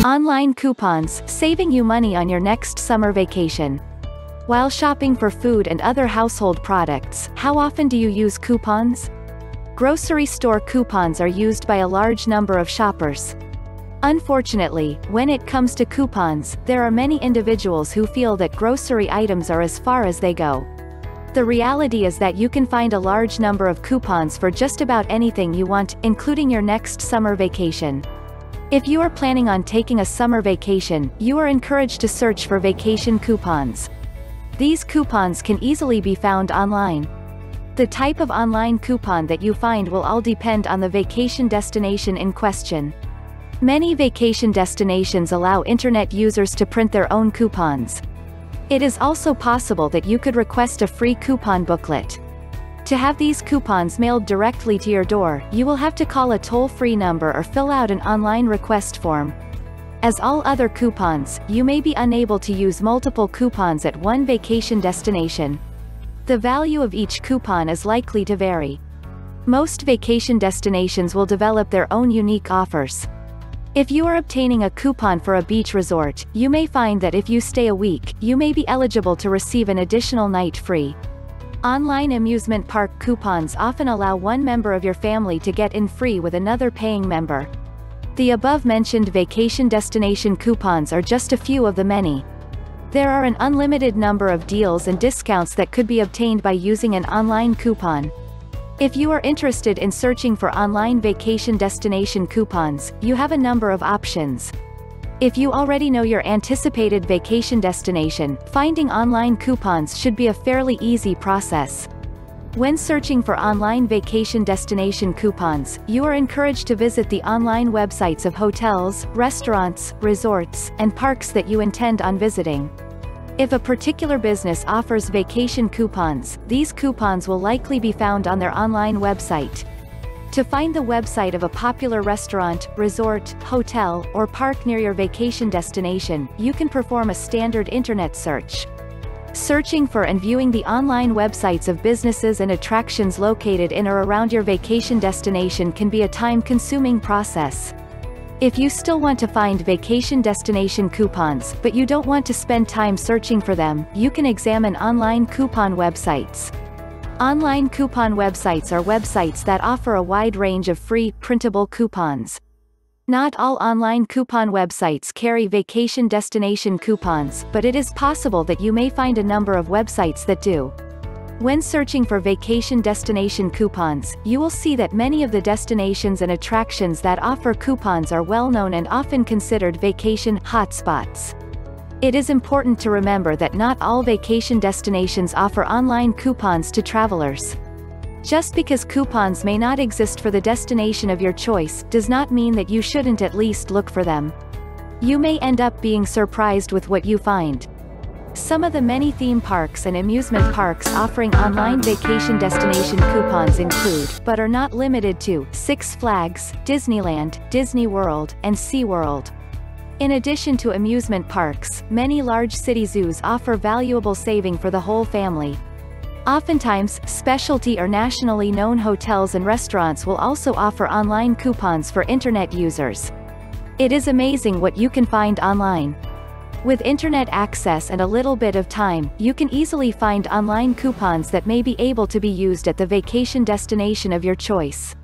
Online coupons, saving you money on your next summer vacation. While shopping for food and other household products, how often do you use coupons? Grocery store coupons are used by a large number of shoppers. Unfortunately, when it comes to coupons, there are many individuals who feel that grocery items are as far as they go. The reality is that you can find a large number of coupons for just about anything you want, including your next summer vacation. If you are planning on taking a summer vacation, you are encouraged to search for vacation coupons. These coupons can easily be found online. The type of online coupon that you find will all depend on the vacation destination in question. Many vacation destinations allow internet users to print their own coupons. It is also possible that you could request a free coupon booklet. To have these coupons mailed directly to your door, you will have to call a toll-free number or fill out an online request form. As all other coupons, you may be unable to use multiple coupons at one vacation destination. The value of each coupon is likely to vary. Most vacation destinations will develop their own unique offers. If you are obtaining a coupon for a beach resort, you may find that if you stay a week, you may be eligible to receive an additional night free. Online amusement park coupons often allow one member of your family to get in free with another paying member. The above-mentioned vacation destination coupons are just a few of the many. There are an unlimited number of deals and discounts that could be obtained by using an online coupon. If you are interested in searching for online vacation destination coupons, you have a number of options. If you already know your anticipated vacation destination, finding online coupons should be a fairly easy process. When searching for online vacation destination coupons, you are encouraged to visit the online websites of hotels, restaurants, resorts, and parks that you intend on visiting. If a particular business offers vacation coupons, these coupons will likely be found on their online website. To find the website of a popular restaurant, resort, hotel, or park near your vacation destination, you can perform a standard internet search. Searching for and viewing the online websites of businesses and attractions located in or around your vacation destination can be a time-consuming process. If you still want to find vacation destination coupons, but you don't want to spend time searching for them, you can examine online coupon websites. Online coupon websites are websites that offer a wide range of free, printable coupons. Not all online coupon websites carry vacation destination coupons, but it is possible that you may find a number of websites that do. When searching for vacation destination coupons, you will see that many of the destinations and attractions that offer coupons are well-known and often considered vacation hotspots. It is important to remember that not all vacation destinations offer online coupons to travelers. Just because coupons may not exist for the destination of your choice, does not mean that you shouldn't at least look for them. You may end up being surprised with what you find. Some of the many theme parks and amusement parks offering online vacation destination coupons include, but are not limited to, Six Flags, Disneyland, Disney World, and SeaWorld. In addition to amusement parks, many large city zoos offer valuable saving for the whole family. Oftentimes, specialty or nationally known hotels and restaurants will also offer online coupons for internet users. It is amazing what you can find online. With internet access and a little bit of time, you can easily find online coupons that may be able to be used at the vacation destination of your choice.